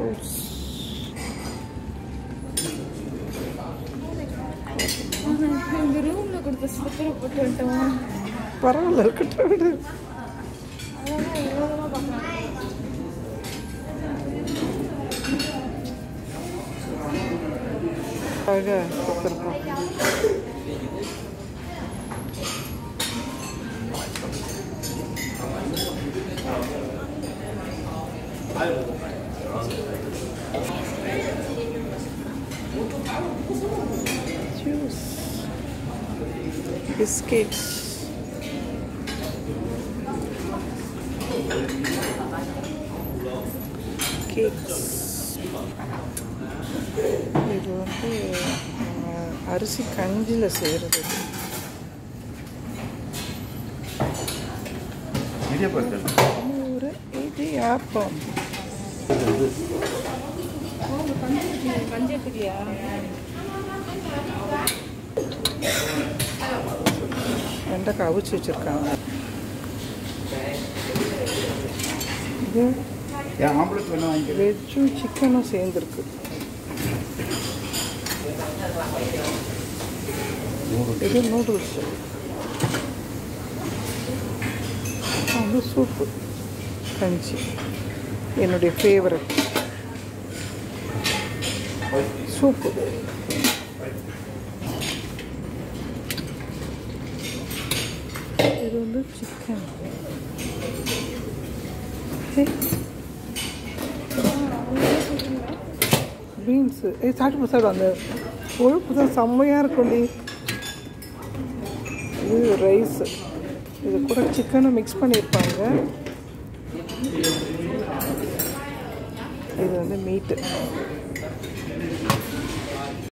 fruits. இந்த ரூம்ல கொடுத்த ஸ்லிப்பரை போட்டு விட்டோமா? பரவாயில்ல, இருக்கட்டும் விடு. அதெல்லாம் எவ்வளோவா பார்க்கலாம். அழகாக கொடுத்துருக்கோம். Juice, biscuits, cakes. இது வந்து அரிசி கஞ்சியில் செய்கிறது. ஒரு இடியாப்பம். பஞ்சத்துலையா? வெண்டைக்காய் அவிச்சு வச்சுருக்காங்க. இது வெஜ்ஜும் சிக்கனும் சேர்ந்துருக்கு. இது நூடுல்ஸ். அது சூப்பு கஞ்சி, என்னுடைய ஃபேவரட் சூப்பு. இது வந்து சிக்கன். பீன்ஸு சாப்பிட்டு சாப்பிடும். அந்த கொழுப்பு தான் செம்மையாக இருக்கும்டி. இது ரைஸு. இது கூட சிக்கனும் மிக்ஸ் பண்ணியிருப்பாங்க. இது வந்து மீட்டு.